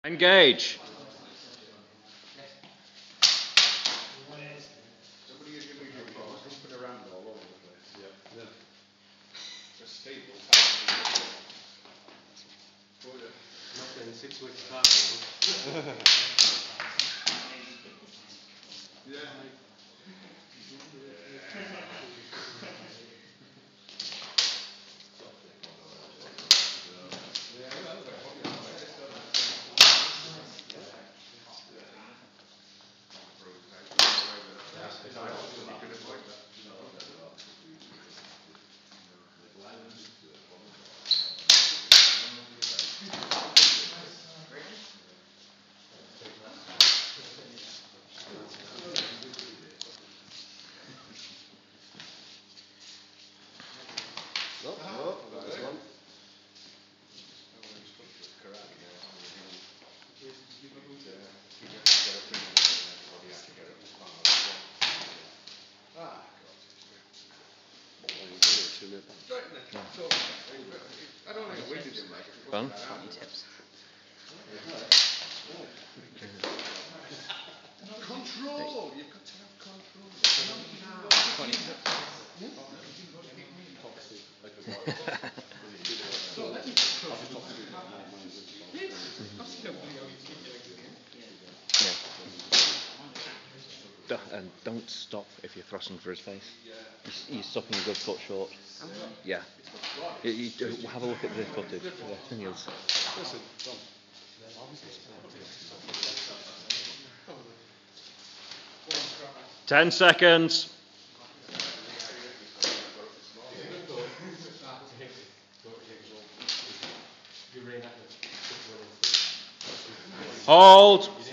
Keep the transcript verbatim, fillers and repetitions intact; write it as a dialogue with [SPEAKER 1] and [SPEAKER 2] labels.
[SPEAKER 1] Engage.
[SPEAKER 2] Somebody is giving you a pause, jumping around all over the place. Yeah. Yeah. Just stable.
[SPEAKER 3] Not in six weeks' time.
[SPEAKER 2] Yeah.
[SPEAKER 3] Oh, oh, that's one.
[SPEAKER 2] I don't think we did it, mate.
[SPEAKER 1] Fun.
[SPEAKER 4] Tips.
[SPEAKER 2] Control! You've got to have control.
[SPEAKER 1] D- and don't stop if you're thrusting for his face. You're, you're stopping a good foot short. Yeah. You, you do, have a look at the footage. The thing is.
[SPEAKER 2] Listen, Tom.
[SPEAKER 1] Ten seconds. Hold.